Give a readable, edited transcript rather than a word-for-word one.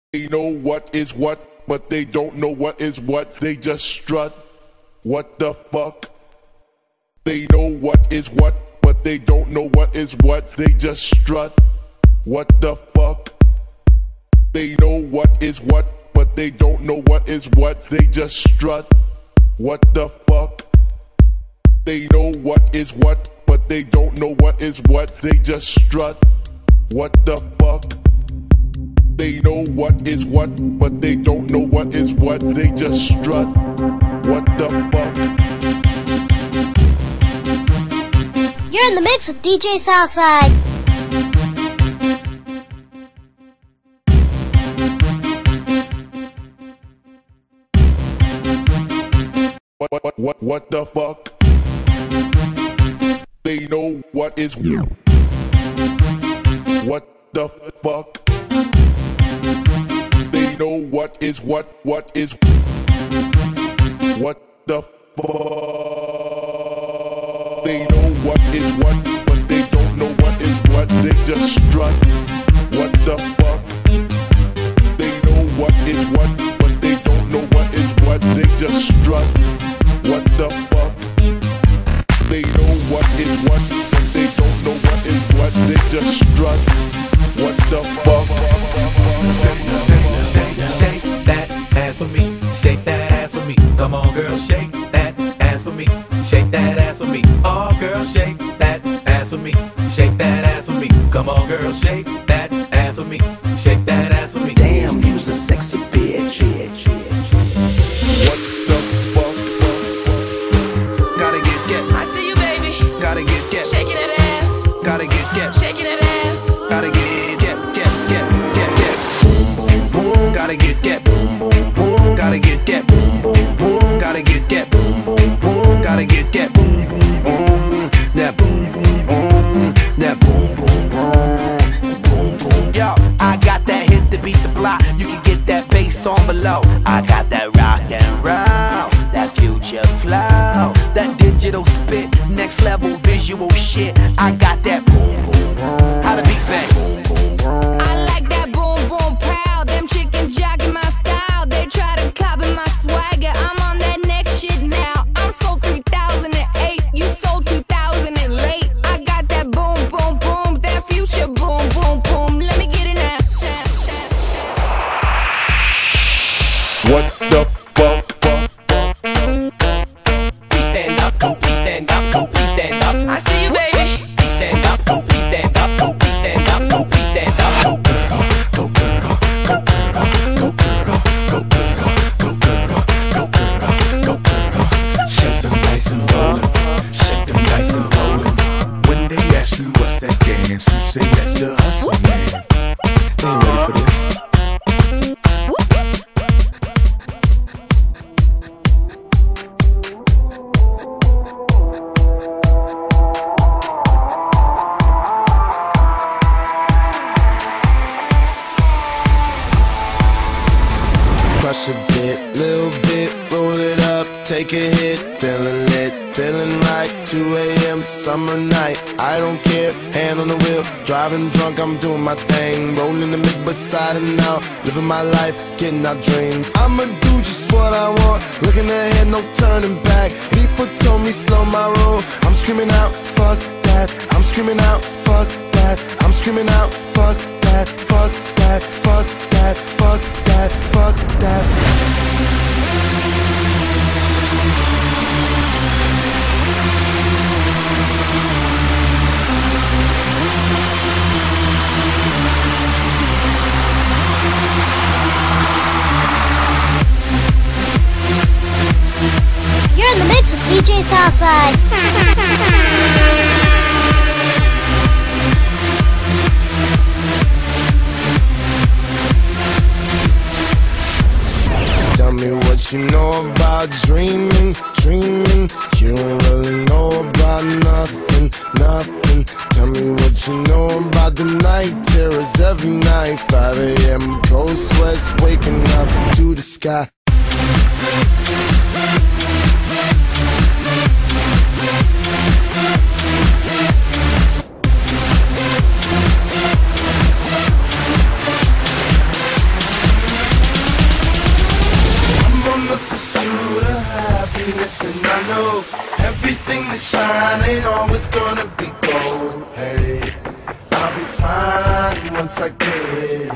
They know what is what, but they don't know what is what. They just strut. What the fuck? They know what is what, but they don't know what is what. They just strut. What the fuck? They know what is what, but they don't know what is what. They just strut. What the fuck? They know what is what, but they don't know what is what. They just strut. What the fuck? They know what is what, but they don't know what is what. They just strut. What the fuck? You're in the mix with DJ Southside. What the fuck? They know what is what the fuck? They know what is what is what the fuck? They know what is what, but they don't know what is what. They just strut. What the fuck? They know what is what, but they don't know what is what. They just strut. What the fuck? They know what is what, but they don't know what is what. They just strut. What the fuck? Shake that ass for me. Shake that ass for me. Come on, girl, shake that ass for me. Shake that ass for me. Oh, girl, shake that ass for me. Shake that ass for me. Come on, girl, shake that ass for me. Shake that ass for me. Damn, you's a sexy bitch. What the fuck? Gotta get. I see you, baby. Gotta get. Shaking that ass. Gotta get. Shaking that ass. Gotta get. Boom, boom, boom. Gotta get. Boom, boom, boom. Gotta get. Boom, boom, boom. Gotta get. Boom, boom, boom. Gotta get. Boom, boom, boom. That boom, boom, boom. That boom, boom, boom. Boom, boom. Yo, I got that hit to beat the block. You can get that bass on below. I got that rock and roll, that future flow, that digital spit, next level visual shit. I got that boom, boom, boom. How to beat bang. Boom, boom, boom. I like that boom boom proud. Them chickens jogging my style. They try to copy my swagger. I'm on that next shit now. I'm sold 3008. You sold 2000 and late. I got that boom boom boom. That future boom boom boom. Let me get it now. What the fuck? Please stand up, go, please stand up, go, please stand up. I see you, baby. Please stand up, go, please stand up, go, please stand up, go, please stand up. Go girl, go girl, go girl, go girl, go girl, go girl, go girl, go girl. Shake them nice and roll 'em. Shake them nice and roll 'em. When they ask you what's that dance, you say that's the hustle, man. They ain't ready for this. Crush a bit, little bit, roll it up, take a hit, feeling lit, feeling right, 2 a.m. summer night, I don't care, hand on the wheel, driving drunk, I'm doing my thing, rolling the mid beside and now, living my life, getting our dreams. I'ma do just what I want, looking ahead, no turning back, people told me slow my roll, I'm screaming out, fuck that, I'm screaming out, fuck that, I'm screaming out, fuck that, fuck that, fuck that, fuck that, fuck that. You're in the mix with DJ Southside. Tell me what you know about dreaming, dreaming. You don't really know about nothing, nothing. Tell me what you know about the night terrors every night. 5 a.m. cold sweats waking up to the sky. shine ain't always gonna be gold. Hey, I'll be fine once I get